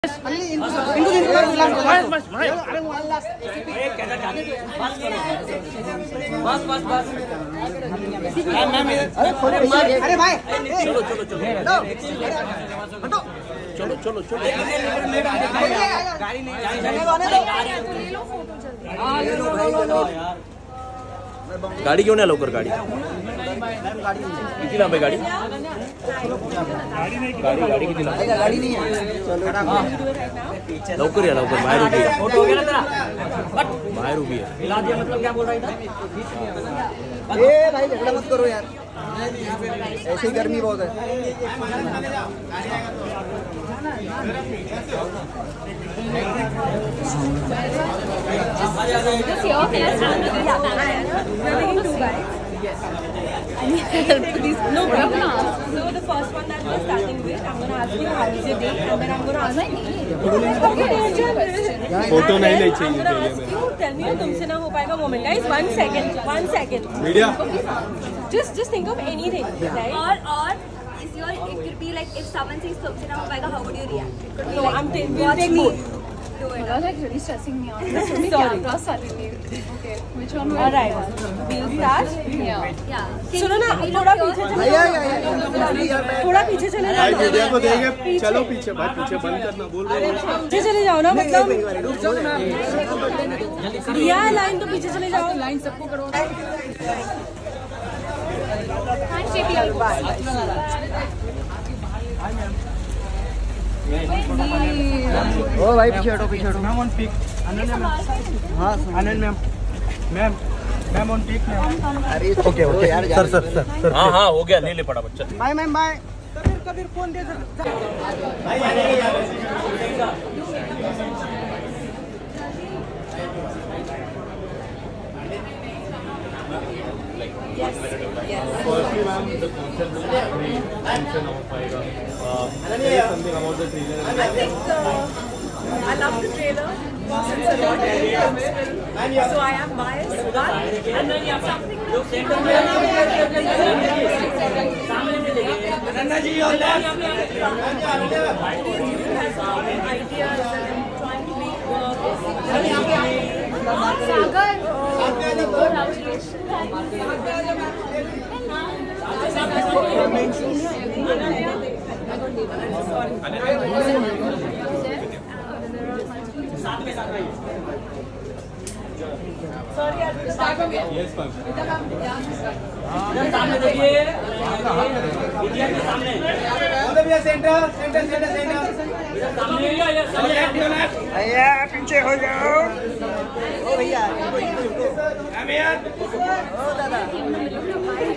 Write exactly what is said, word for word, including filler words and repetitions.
इनको बस बस अरे वन लास्ट बस बस बस अरे भाई चलो चलो चलो हटो चलो चलो चलो गाड़ी नहीं ले लो फोटो जल्दी गाड़ी क्यों ना लवकर गाड़ी किती लांब आहे गाडी गाडी गाडी किती लांब गाडी नहीं है लवकर या लवकर बाहर उभी है फोटो वगैरह तेरा बट बाहर उभी है हिला दिया मतलब क्या बोल रहा था ए भाई झगड़ा मत करो यार ऐसे ही गर्मी बहुत है No problem. So the first one that we're starting with, I'm gonna ask you how is your day, and then I'm gonna ask you. Photo नहीं ले चाहिए. I'm gonna ask you. Tell me, तुमसे ना हो पाएगा moment, guys. One second. One second. Media. Just just think of anything, right? Or or is your it could be like if someone says तुमसे ना हो पाएगा, how would you react? It could be No, like, I'm taking. We'll take both. Do it. You're like really stressing me out. Sorry. Camera suddenly. Okay. Which one? All right. We'll start. Yeah. Yeah. सुनो ना, थोड़ा पीछे चले जाओ. थोड़ा पीछे चले भाई जाओ. मीडिया को देंगे. चलो पीछे भाई पीछे बंद करना बोल रहे हो. पीछे चले जाओ ना मतलब. दिया लाइन तो पीछे चले जाओ. लाइन सबको करो. ओ भाई पीछे हटो पीछे हटो ma'am on pic Ananya ma'am हाँ Ananya ma'am ma'am ma'am on pic ma'am अरे ओके ओके यार सर सर सर हाँ हाँ हो गया ले ले पड़ा बच्चा bye ma'am bye Kabir Kabir phone दे Yes. Yes. Firstly, ma'am, the concept is very tension of paega. Tell something about the trailer. I think uh, I love the trailer. It's a lot of film, so I am biased. But and then you have something. Ananya ji on left Has ideas and trying to make work. Sorry, I'll start from here. Yes, ma'am. सामने देखिए विद्या के सामने बोलो भैया centre centre centre centre सामने भैया पीछे हो जाओ ओ भैया अमियत ओ दादा